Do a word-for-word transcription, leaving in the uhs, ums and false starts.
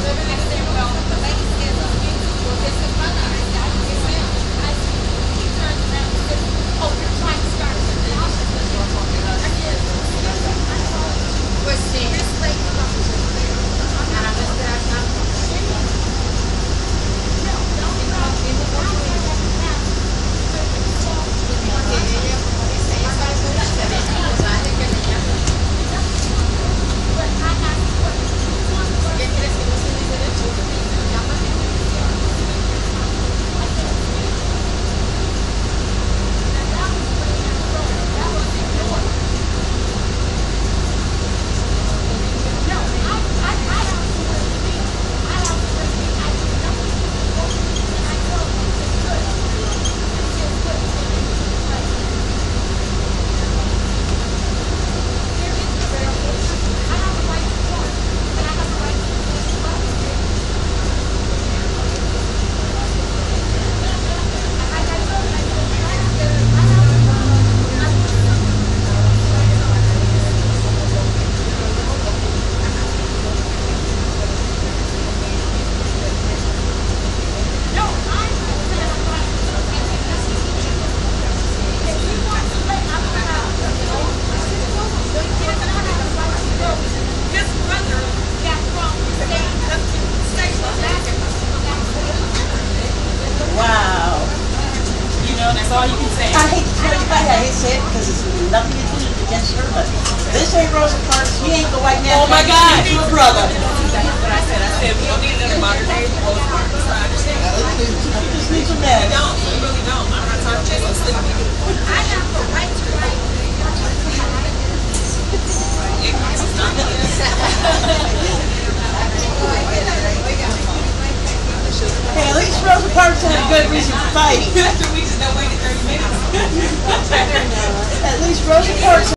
That's all you can say. I hate to tell you, I hate to say it because it's nothing to do against her, but this ain't Rosa Parks. He ain't the white man. Oh my God, you a brother. That's what I said. I said we don't need another modern day Rosa Parks. I understand. You just need some men. We don't. We really don't. I'm not talking to you. I have the right to write. Ignorance is not bliss. Hey, at least Rosa Parks had a good reason for fighting. We just don't wait thirty minutes. At least Rosa Parks